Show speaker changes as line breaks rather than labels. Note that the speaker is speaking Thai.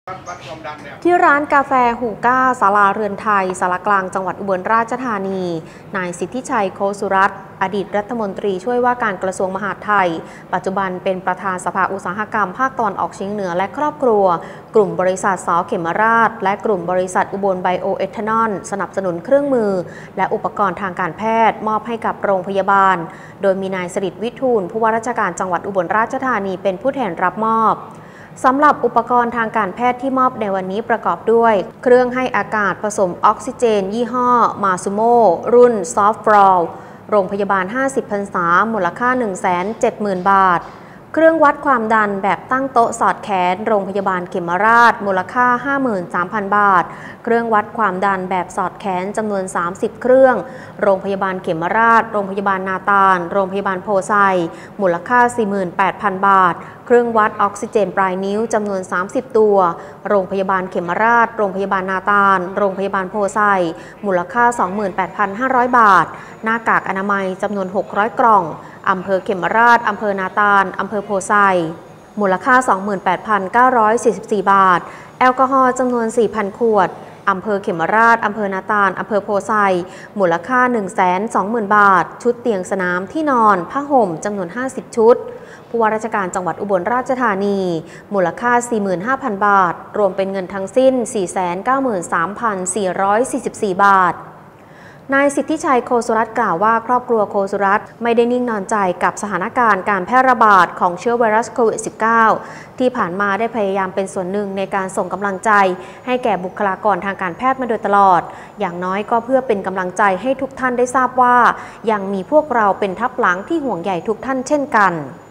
ที่ร้านกาแฟหูก้าศาลาเรือนไทยศาลากลางจังหวัดอุบลราชธานีนายสิทธิชัยโคสุรัตน์อดีตรัฐมนตรีช่วยว่าการกระทรวงมหาดไทยปัจจุบันเป็นประธานสภาอุตสาหกรรมภาคตะวันออกเฉียงเหนือและครอบครัวกลุ่มบริษัทสเขมราชและกลุ่มบริษัทอุบลไบโอเอทานอลสนับสนุนเครื่องมือและอุปกรณ์ทางการแพทย์มอบให้กับโรงพยาบาลโดยมีนายสฤษดิ์วิทูลผู้ว่าราชการจังหวัดอุบลราชธานีเป็นผู้แทนรับมอบสำหรับอุปกรณ์ทางการแพทย์ที่มอบในวันนี้ประกอบด้วยเครื่องให้อากาศผสมออกซิเจนยี่ห้อมาซูโมรุ่นซอฟต์ฟลอร์โรงพยาบาล50 พรรษามูลค่า 170,000 บาทเครื่องวัดความดันแบบตั้งโต๊ะสอดแขนโรงพยาบาลเขมราชมูลค่า 53,000 บาทเครื่องวัดความดันแบบสอดแขนจำนวน30 เครื่องโรงพยาบาลเขมราชโรงพยาบาลนาตาลโรงพยาบาลโพไซมูลค่า 48,000 บาทเครื่องวัดออกซิเจนปลายนิ้วจำนวน30 ตัวโรงพยาบาลเขมราชโรงพยาบาลนาตาลโรงพยาบาลโพไซมูลค่า 28,500 บาทหน้ากากอนามัยจำนวน600 กล่องอำเภอเขมราชอำเภอนาตาลอำเภอโพไซมูลค่า 28,944 บาทแอลกอฮอล์จำนวน 4,000 ขวดอำเภอเขมราชอำเภอนาตาลอำเภอโพไซมูลค่า 120,000 บาทชุดเตียงสนามที่นอนผ้าห่มจำนวน50 ชุดผู้ว่าราชการจังหวัดอุบลราชธานีมูลค่า 45,000 บาทรวมเป็นเงินทั้งสิ้น 493,444 บาทนายสิทธิชัยโคสุรัตน์กล่าวว่าครอบครัวโคสุรัตน์ไม่ได้นิ่งนอนใจกับสถานการณ์การแพร่ระบาดของเชื้อไวรัสโควิด -19 ที่ผ่านมาได้พยายามเป็นส่วนหนึ่งในการส่งกำลังใจให้แก่บุคลากรทางการแพทย์มาโดยตลอดอย่างน้อยก็เพื่อเป็นกำลังใจให้ทุกท่านได้ทราบว่ายังมีพวกเราเป็นทัพหลังที่ห่วงใยทุกท่านเช่นกัน